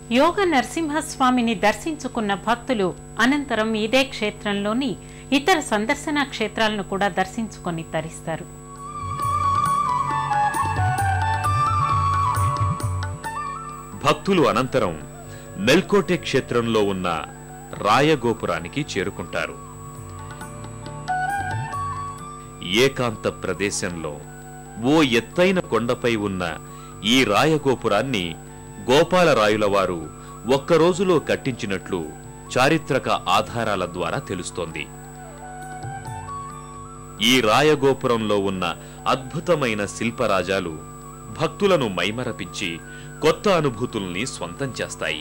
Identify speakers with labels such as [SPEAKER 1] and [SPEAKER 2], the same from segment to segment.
[SPEAKER 1] యోగ నరసింహస్వామిని దర్శించుకున్న భక్తులు అనంతరం ఇదే క్షేత్రంలోని ఇతర సందర్శన క్షేత్రాలను కూడా దర్శించుకొని తరిస్తారు.
[SPEAKER 2] భక్తులు అనంతరం మెల్కోటే క్షేత్రంలో ఉన్న రాయగోపురానికి చేరుకుంటారు. ఏకాంత ప్రదేశంలో ఓ ఎత్తైన కొండపై ఉన్న ఈ రాయగోపురాన్ని గోపాలరాయుల వారు ఒక్కరోజులో కట్టించినట్లు చారిత్రక ఆధారాల ద్వారా తెలుస్తోంది. ఈ రాయగోపురంలో ఉన్న అద్భుతమైన శిల్పరాజాలు భక్తులను మైమరపించి కొత్త అనుభూతుల్ని స్వంతం చేస్తాయి.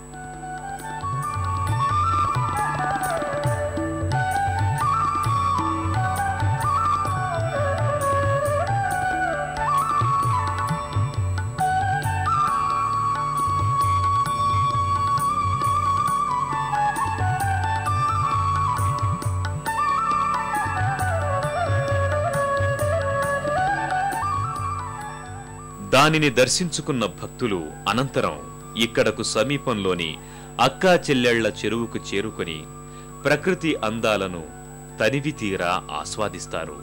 [SPEAKER 2] దానిని దర్శించుకున్న భక్తులు అనంతరం ఇక్కడకు సమీపంలోని అక్కా చెల్లెళ్ల చెరువుకు చేరుకొని ప్రకృతి అందాలను తనివి తీరా ఆస్వాదిస్తారు.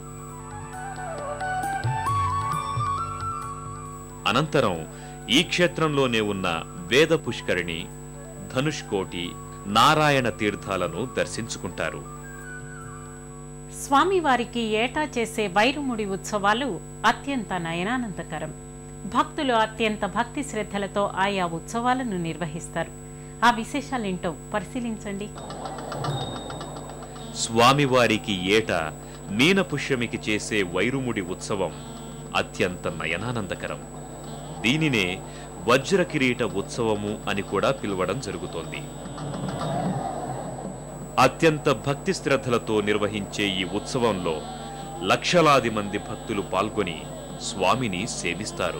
[SPEAKER 2] అనంతరం ఈ క్షేత్రంలోనే ఉన్న వేద పుష్కరిణి, ధనుష్కోటి, నారాయణ తీర్థాలను దర్శించుకుంటారు.
[SPEAKER 1] స్వామివారికి ఏటా చేసే వైరుముడి ఉత్సవాలు అత్యంత నయనానందకరం. భక్తులు అత్యంత భక్తి శ్రద్ధలతో ఆయా ఉత్సవాలను నిర్వహిస్తారు. ఆ విశేషాలేంటో పరిశీలించండి.
[SPEAKER 2] స్వామివారికి ఏటా మీనపుష్యమికి చేసే వైరుముడి ఉత్సవం అత్యంత నయనానందకరం. దీనినే వజ్రకిరీట ఉత్సవము అని కూడా పిలవడం జరుగుతోంది. అత్యంత భక్తి శ్రద్ధలతో నిర్వహించే ఈ ఉత్సవంలో లక్షలాది మంది భక్తులు పాల్గొని స్వామిని సేవిస్తారు.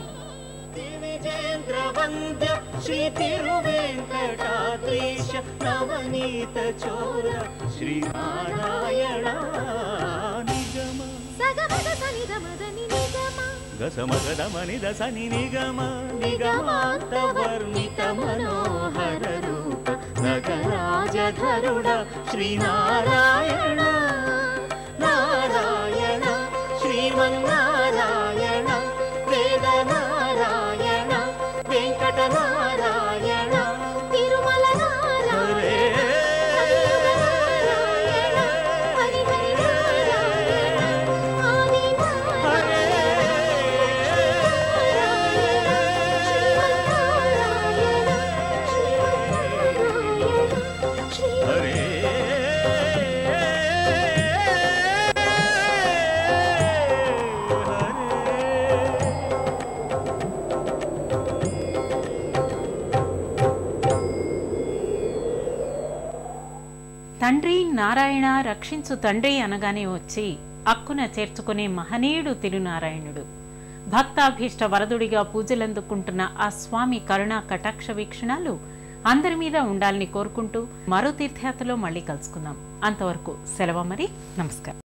[SPEAKER 3] శ్రీనారాయణ నారాయణ శ్రీమన్నారాయణ వేద నారాయణ వెంకట నారాయణ తిరుమల నారాయణ
[SPEAKER 1] తండ్రి నారాయణ రక్షించు తండ్రి అనగానే వచ్చి అక్కున చేర్చుకునే మహనీయుడు తిరునారాయణుడు. భక్తాభీష్ట వరదుడిగా పూజలందుకుంటున్న ఆ స్వామి కరుణా కటాక్ష వీక్షణాలు అందరి మీద ఉండాలని కోరుకుంటూ మరో తీర్థయాత్రలో మళ్ళీ కలుసుకుందాం. అంతవరకు సెలవు మరి. నమస్కారం.